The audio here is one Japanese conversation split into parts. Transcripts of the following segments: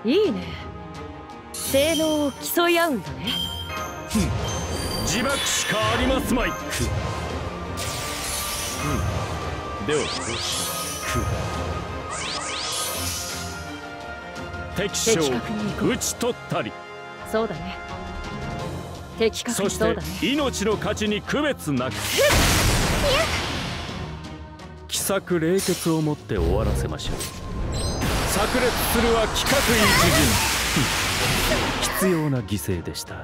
いいね。性能を競い合うんだね。 自爆しかありますまい。ではどうし敵将討ち取ったり。 そうだね。的確にそうだね。 そして命の価値に区別なく奇策冷血をもって終わらせましょう。炸裂するは規格一陣。必要な犠牲でした。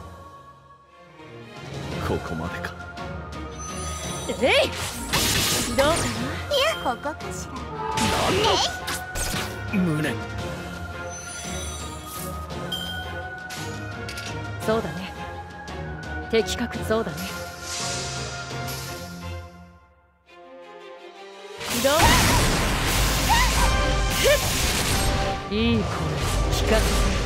ここまでか。 えい、どうかな。 いや、ここかしら。 何の無念。 そうだね。的確、そうだね。どういい声聞かせて。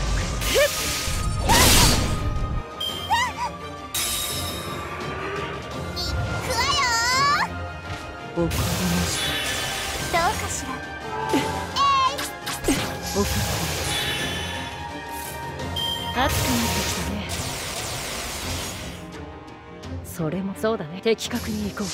おかげました。 どうかしら。 おかげ。熱くなってきたね。それもそうだね。的確に行こ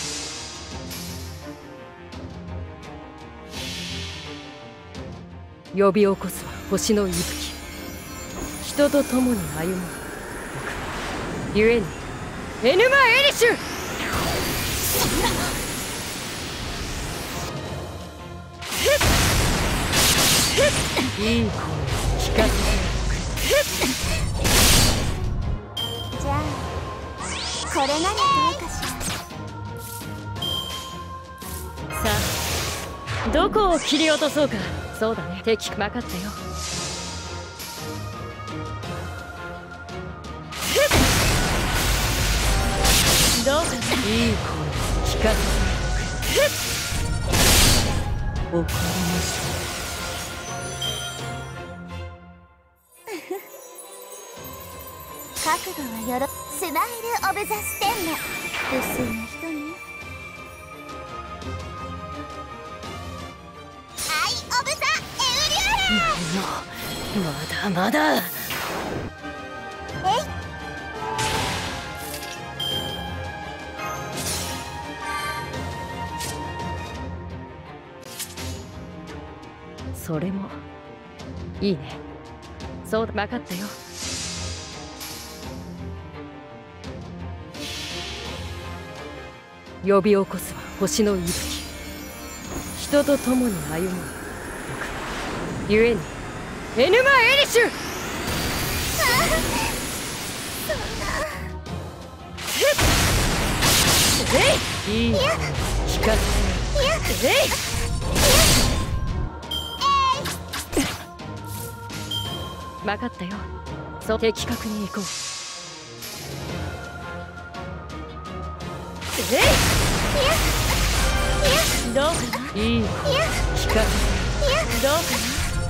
う。呼び起こすは星の息吹。人と共に歩む僕ゆえにエヌマ・エリシュ。いい声聞かせて。 じゃあこれならどうかしら。 さあどこを切り落とそうか。そうだね。敵分かったよ。どうかな。いい声聞かせて。怒りました。 覚悟はよろ。スマイル・オブ・ザ・ステンナ。無数の人にアイ・オブ・ザ・エウリューラ。 まだまだ。 えい。 それもいいね。そうだ、分かったよ。呼び起こすは星の息吹。人と共に歩む僕ゆえにエヌマ・エリシュ。いい声聞かせて。分かったよ。そう、的確に行こう。どうかな。いい声聞かせて。どうかな。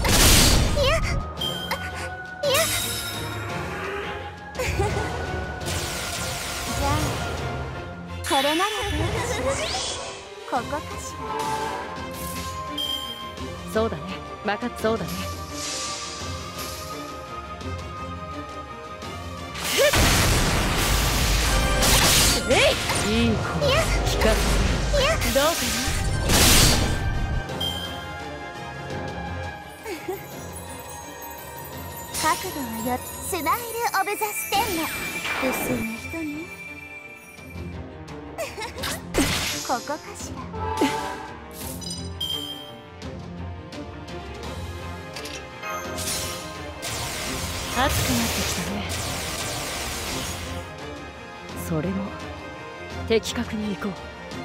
じゃあこれならどうかしら。ここかしら。 そうだね。分かった。そうだね。いい声聞かせて。どうかな。 覚悟はよ。スマイル・オブ・ザ・ステンナ。無数の人にここかしら。 熱くなってきたね。それも的確に行こう。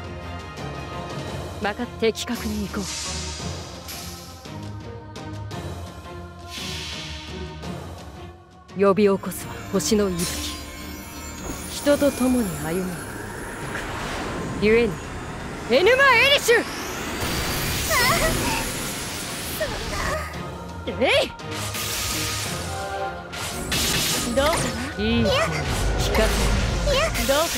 分かって。的確に行こう。呼び起こすは星の息吹。人と共に歩む僕ゆえにエヌマ・エリシュ。どうかな。いい声聞かせて。どうかな。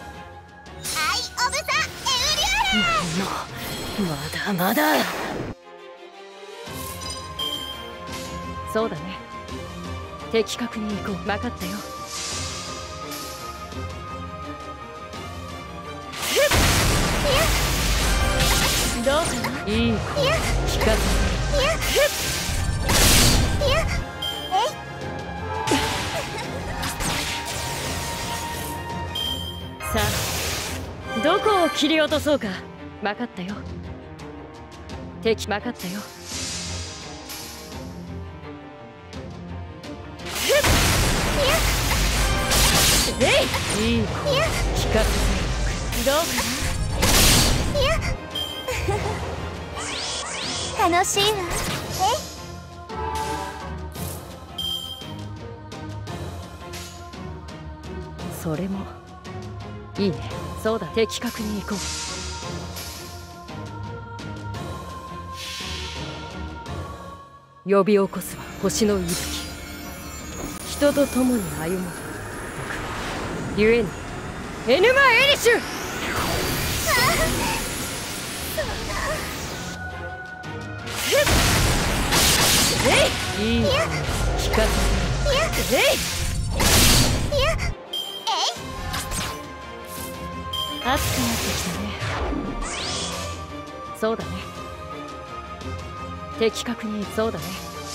アイ・オブ・ザ・エウリューラ。 まだまだ。 そうだね。的確に行こう。分かったよ。どうかな。いい子聞かせて。さあ、どこを切り落とそうか。分かったよ。敵分かったよ。いい子聞かせて。どうかな。 楽しいわ。 それもいいね。そうだ、的確に行こう。呼び起こすは星の息吹。人と共に歩むゆえにエヌマ・エリシュ。いい子聞かせて。熱くなってきたね。そうだね。的確にそうだね。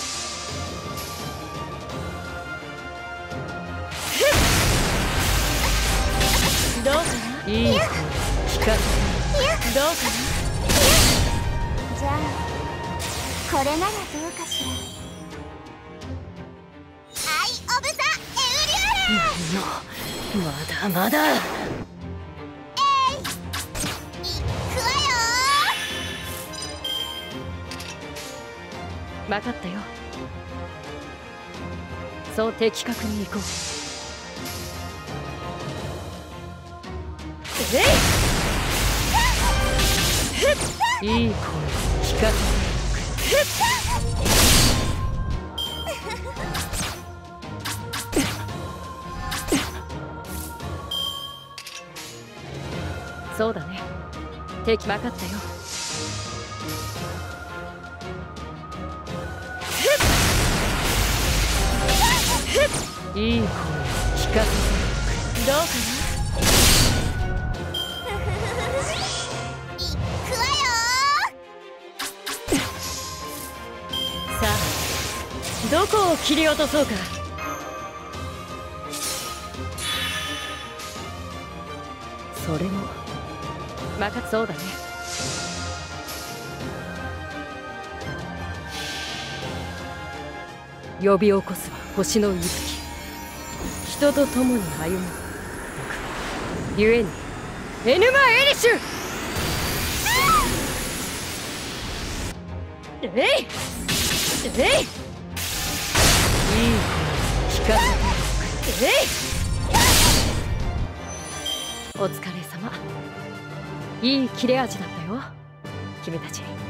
どうかな。いい子聞かせて。どうかな。 じゃあこれならどうかしら。アイ・オブ・ザ・エウリューラ。 まだまだ。分かったよ。そう的確に行こう。いい声聞かせて。そうだね。敵分かったよ。いい声聞かせて。どうかな。 行くわよ。 さあ、どこを切り落とそうか。それもそうだね。呼び起こすは星の息吹。人と共に歩むゆえにエヌマ・エリシュ。いい声聞かせて。お疲れ様。いい切れ味だったよ君たち。